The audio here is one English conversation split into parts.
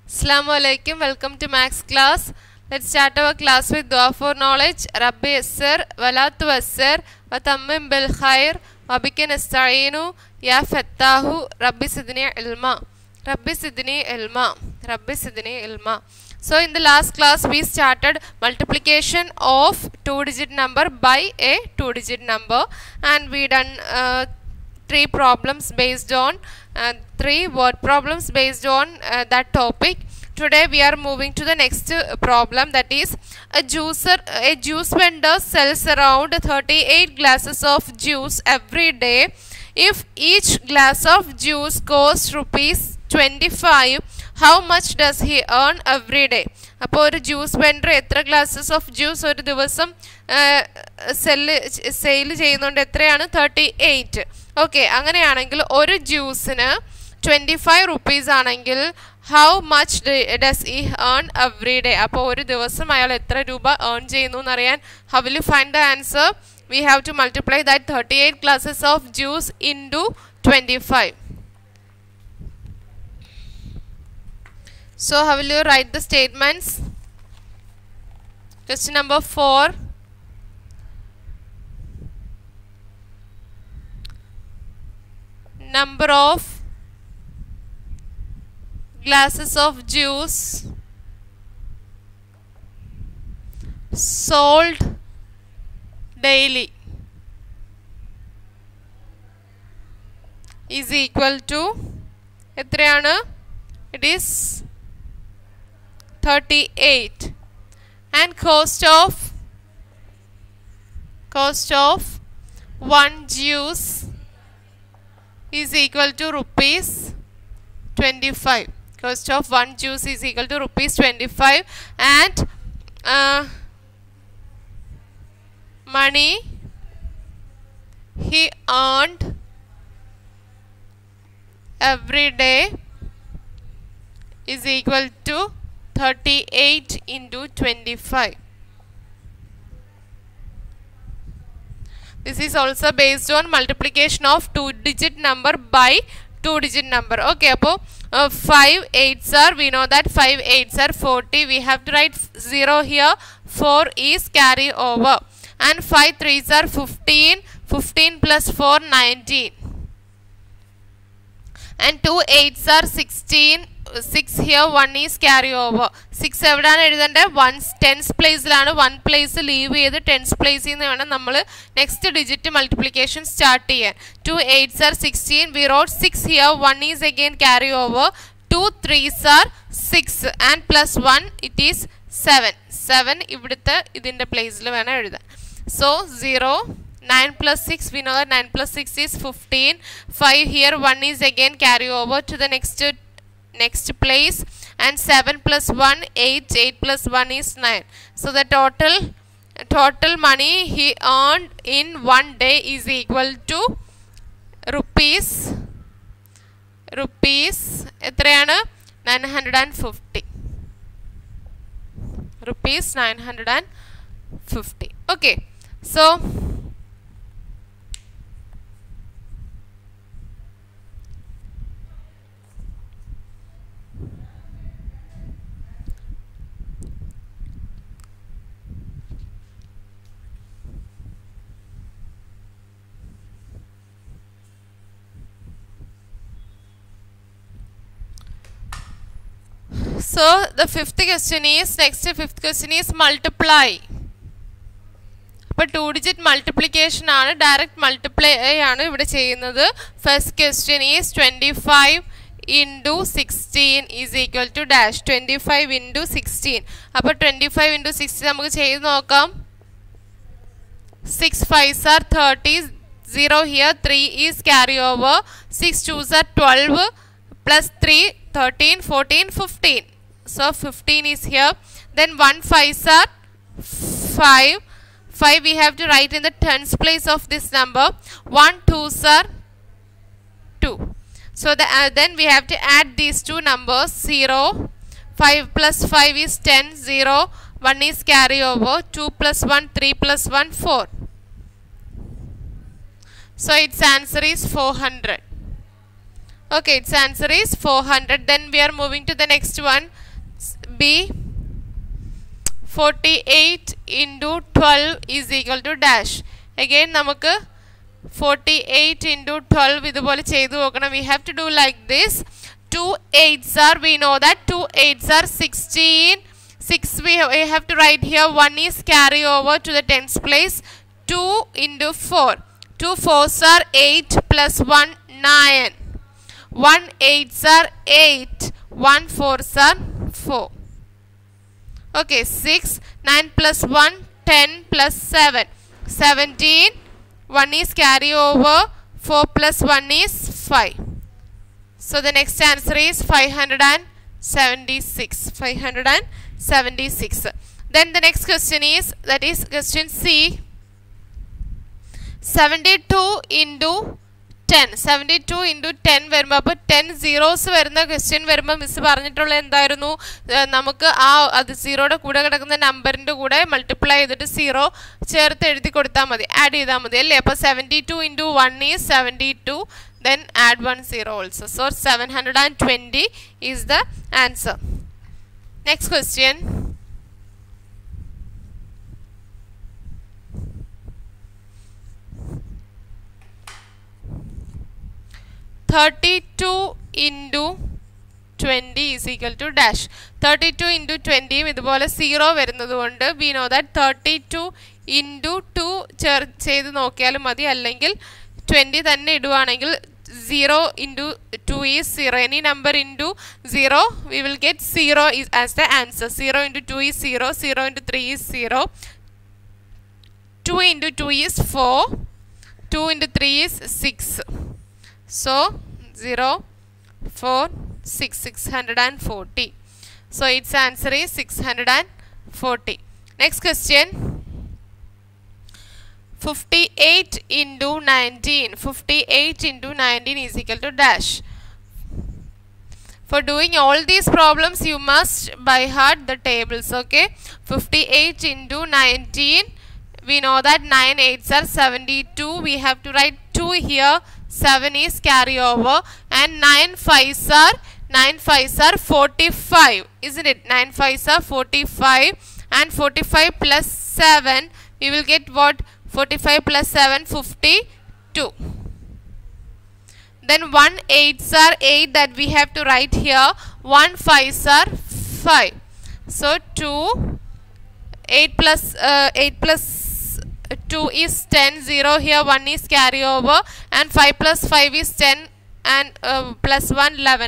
Assalamu alaikum. Welcome to Max class. Let's start our class with dua for knowledge. Rabbi yassir wala tuwassir wa tammim bil khair wa bika nasta'inu ya fattahu rabbi sidni ilma. Rabbi sidni ilma. Rabbi sidni ilma. So in the last class we started multiplication of two-digit number by a two-digit number, and we done three problems based on three word problems based on that topic. Today we are moving to the next problem, that is a juice vendor sells around 38 glasses of juice every day. If each glass of juice costs rupees 25, how much does he earn every day? അപ്പോൾ ഒരു juice vendor എത്ര glasses of juice ഒരു ദിവസം sale ചെയ്യുന്നുണ്ട്? എത്രയാണ്? 38. Okay, അങ്ങനെയാണെങ്കിൽ ഒരു ജ്യൂസിന് 25 rupees ആണെങ്കിൽ how much does he earn every day? അപ്പോൾ ഒരു ദിവസം അയാൾ എത്ര രൂപ ഏൺ ചെയ്യുന്നു എന്നറിയാൻ how will you find the answer? We have to multiply that 38 glasses of juice into 25. So how will you write the statements? Question number 4. Number of glasses of juice sold daily is equal to എത്രയാണ്? It is 38, and cost of one juice is equal to rupees 25. Cost of one juice is equal to rupees 25, and money he earned every day is equal to 38 into 25. This is also based on multiplication of two-digit number by two-digit number. Okay, appo 5 8s are, we know that 5 8s are 40. We have to write 0 here. 4 is carry over, and 5 3s are 15. 15 plus 4 19, and 2 8s are 16. 6 here, 1 is carry over. 6 എവിടെയാണ് എഴുതേണ്ടത്? 10th പ്ലേസിലാണ്. 1 place leave ചെയ്ത് 10th പ്ലേസിൽ നിന്ന് വേണം നമ്മൾ next digit multiplication start ചെയ്യാൻ. 2 8s are 16. We wrote 6 here. 1 is again carry over. 2 3s are 6, and plus 1 it is 7. 7 ഇവിടുത്തെ ഇതിൻ്റെ പ്ലേസിൽ വേണം എഴുതാൻ. So 0. 9 plus 6, we know that 9 plus 6 is 15. 5 here, 1 is again carry over to the next place, and 7 plus 1 8. 8 plus 1 is 9. So the total money he earned in one day is equal to rupees എത്രയാണ്? 950 rupees 950. Okay, so the fifth question is multiply. അപ്പോൾ two digit multiplication ആണ്, direct multiply ആണ് ഇവിടെ ചെയ്യുന്നത്. First question is 25 into 16 is equal to dash. 25 into 16. അപ്പോൾ 25 into 16 നമുക്ക് ചെയ്ത് നോക്കാം. 6 5s are 30. 0 here, 3 is carry over. 6 2s are 12, plus 3 13 14 15. So 15 is here. Then 1 5s are 5. 5 we have to write in the tens place of this number. 1 2s are 2. So then we have to add these two numbers. 0. 5 plus 5 is 10. 0. 1 is carry over. 2 plus 1 3 plus 1 4. So its answer is 400. Okay, its answer is 400. Then we are moving to the next one. B. 48 into 12 is equal to dash. Again, നമുക്ക് 48 into 12 ഇതുപോലെ ചെയ്തു നോക്കണം. We have to do like this. 2 8s are, we know that 2 8s are 16. 6 we have to write here. 1 is carry over to the tens place. 2 into 4. 2 4s are 8 plus 1 9. 1 8s are 8. 1 4s are 4. Okay, 6. 9 plus 1 10 plus 7 17. 1 is carry over. 4 plus 1 is 5. So the next answer is 576. 576. Then the next question is, that is question C. 72 into 10. 72 into 10 വരുമ്പോൾ അപ്പോൾ 10 zeros വരുന്ന question വരുമ്പോൾ miss പറഞ്ഞിട്ടുള്ള എന്തായിരുന്നു, നമുക്ക് ആ അത് സീറോയുടെ കൂടെ കിടക്കുന്ന നമ്പറിൻ്റെ കൂടെ മൾട്ടിപ്ലൈ ചെയ്തിട്ട് 0 ചേർത്ത് എഴുതി കൊടുത്താൽ മതി, ആഡ് ചെയ്താൽ മതി അല്ലേ. അപ്പോൾ 72 into 1 is 72. Then add 1 0 also. So 720 is the answer. Next question. (32 into 20 is equal to dash. 32 into 20 ഇതുപോലെ 0 വരുന്നത് കൊണ്ട് we know that 32 into 2 ചെയ്ത് നോക്കിയാലും മതി, അല്ലെങ്കിൽ 20 തന്നെ ഇടുവാണെങ്കിൽ 0 into 2 is 0. Any number into 0, we will get 0 is as the answer. 0 into 2 is 0. 0 into 3 is 0. 2 into 2 is 4. 2 into 3 is 6. So 0, 4, 6, 640. So its answer is 640. Next question. 58 into 19. 58 into 19 is equal to dash. For doing all these problems, you must by heart the tables. Okay. 58 into 19. We know that 9 8s are 72. We have to write 2 here. 7 is carry over. And 9 5s are 45. Isn't it? 9 5s are 45. And 45 plus 7. We will get what? 45 plus 7, 52. Then 1 8s are 8 that we have to write here. 1 5s are 5. So 2, 8 plus 2 is 10. 0 here, 1 is carry over. And 5 plus 5 is 10. And plus 1, 11.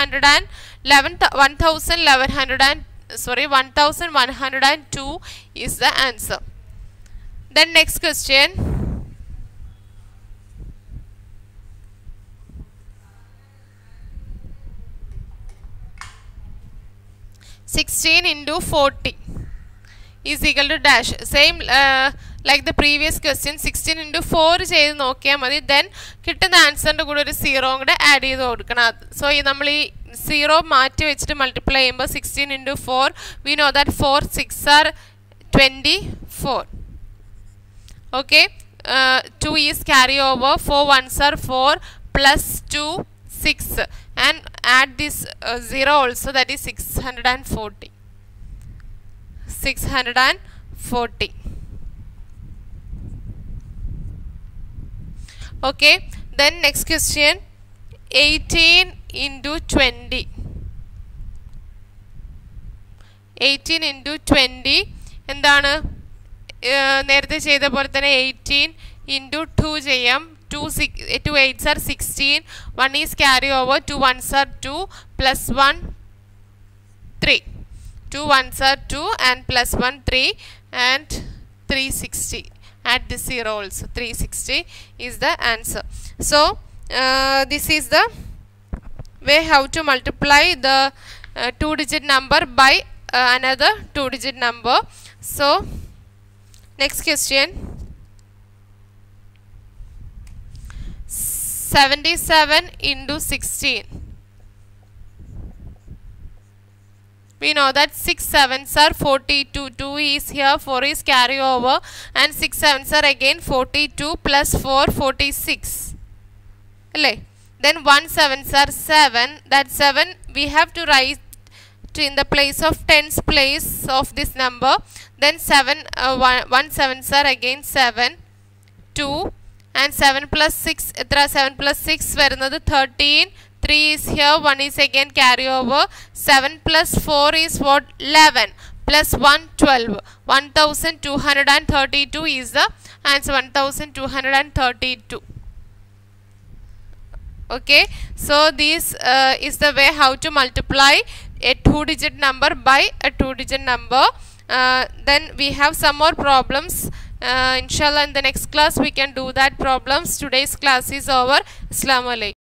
1102 is the answer. Then next question. 16 into 40 is equal to dash. Same like the previous question. 16 into 4 ചെയ്ത് നോക്കിയാൽ മതി. Then കിട്ടുന്ന ആൻസറിൻ്റെ കൂടെ ഒരു 0 കൂടെ add ചെയ്ത് കൊടുക്കണം. So നമ്മൾ ഈ 0 മാറ്റി വെച്ചിട്ട് മൾട്ടിപ്ലൈ ചെയ്യുമ്പോൾ 16 into 4, we know that 4 6 are 24. Okay, 2 is carry over. 4 1s are 4 plus 2 6, and add this 0 also, that is 640. 640. Okay, then next question. 18 into 20. 18 into 20 എന്താണ്? നേരത്തെ ചെയ്ത പോലെ തന്നെ 18 into 2 ചെയ്യാം. 2 8s are 16. 1 is carry over. 2 1s are 2 plus 1 3. 2 1s are 2 and plus 1 3 and 360. Add the 0 also. 360 is the answer. So this is the way how to multiply the 2-digit number by another 2-digit number. So next question. 77 into 16. We know that 6 7s are 42. 2 is here, 4 is carry over, and 6 7s are again 42 plus 4 46. Then 1 sevens are 7. That 7 we have to write in the place of tens place of this number. Then 1 sevens are again 7, 2, and 7 plus 6. 7 plus 6 varunnathu 13. 3 is here, 1 is again carry over. 7 plus 4 is what? 11. Plus 1, 12. 1232 is the answer. 1232. Okay, so this is the way how to multiply a 2-digit number by a 2-digit number. Then we have some more problems. Inshallah in the next class we can do that problems. Today's class is over. Assalamu alaikum.